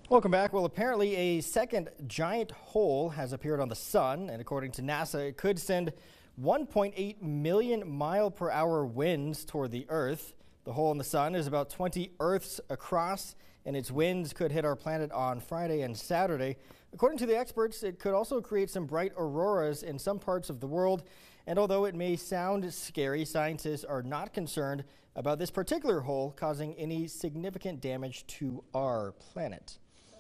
Welcome back. Well, apparently a second giant hole has appeared on the sun, and according to NASA, it could send 1.8 million mile-per-hour winds toward the Earth. The hole in the sun is about 20 Earths across, and its winds could hit our planet on Friday and Saturday. According to the experts, it could also create some bright auroras in some parts of the world. And although it may sound scary, scientists are not concerned about this particular hole causing any significant damage to our planet.